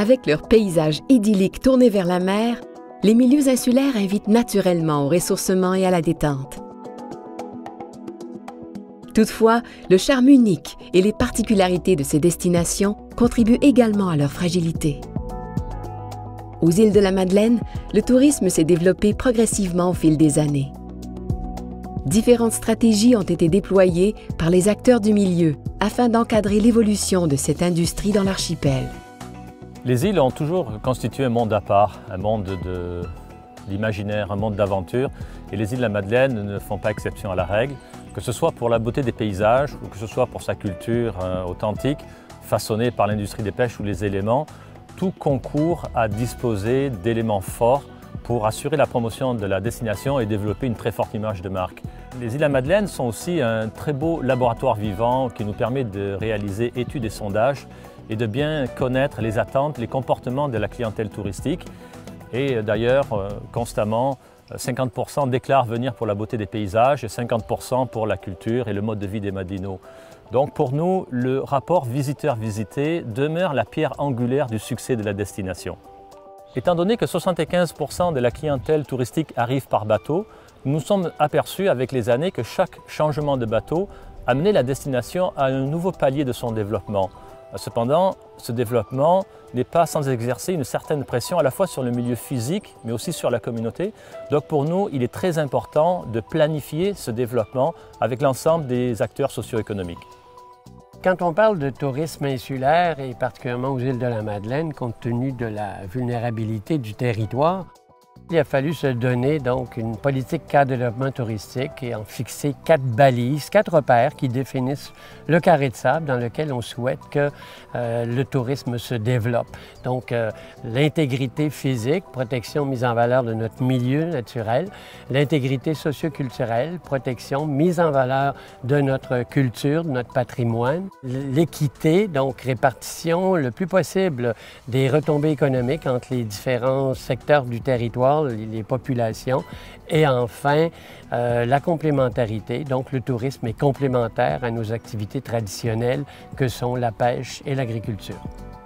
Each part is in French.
Avec leurs paysages idylliques tournés vers la mer, les milieux insulaires invitent naturellement au ressourcement et à la détente. Toutefois, le charme unique et les particularités de ces destinations contribuent également à leur fragilité. Aux îles de la Madeleine, le tourisme s'est développé progressivement au fil des années. Différentes stratégies ont été déployées par les acteurs du milieu afin d'encadrer l'évolution de cette industrie dans l'archipel. Les îles ont toujours constitué un monde à part, un monde de l'imaginaire, un monde d'aventure. Et les îles de la Madeleine ne font pas exception à la règle, que ce soit pour la beauté des paysages ou que ce soit pour sa culture authentique, façonnée par l'industrie des pêches ou les éléments. Tout concourt à disposer d'éléments forts pour assurer la promotion de la destination et développer une très forte image de marque. Les îles de la Madeleine sont aussi un très beau laboratoire vivant qui nous permet de réaliser études et sondages et de bien connaître les attentes, les comportements de la clientèle touristique. Et d'ailleurs, constamment, 50% déclarent venir pour la beauté des paysages et 50% pour la culture et le mode de vie des Madinots. Donc pour nous, le rapport visiteur-visité demeure la pierre angulaire du succès de la destination. Étant donné que 75% de la clientèle touristique arrive par bateau, nous nous sommes aperçus avec les années que chaque changement de bateau amenait la destination à un nouveau palier de son développement. Cependant, ce développement n'est pas sans exercer une certaine pression à la fois sur le milieu physique, mais aussi sur la communauté. Donc pour nous, il est très important de planifier ce développement avec l'ensemble des acteurs socio-économiques. Quand on parle de tourisme insulaire, et particulièrement aux îles de la Madeleine, compte tenu de la vulnérabilité du territoire, il a fallu se donner donc une politique cadre de développement touristique et en fixer 4 balises, 4 repères qui définissent le carré de sable dans lequel on souhaite que le tourisme se développe. Donc l'intégrité physique, protection, mise en valeur de notre milieu naturel, l'intégrité socio-culturelle, protection, mise en valeur de notre culture, de notre patrimoine, l'équité, donc répartition le plus possible des retombées économiques entre les différents secteurs du territoire, les populations, et enfin la complémentarité. Donc le tourisme est complémentaire à nos activités traditionnelles que sont la pêche et l'agriculture.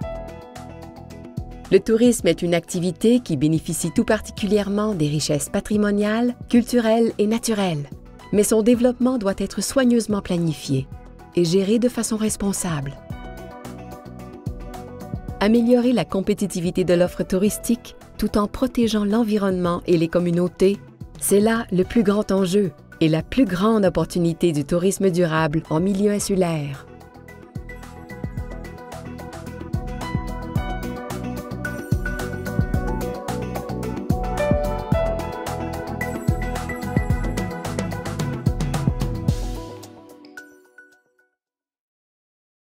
Le tourisme est une activité qui bénéficie tout particulièrement des richesses patrimoniales, culturelles et naturelles. Mais son développement doit être soigneusement planifié et géré de façon responsable. Améliorer la compétitivité de l'offre touristique tout en protégeant l'environnement et les communautés, c'est là le plus grand enjeu et la plus grande opportunité du tourisme durable en milieu insulaire.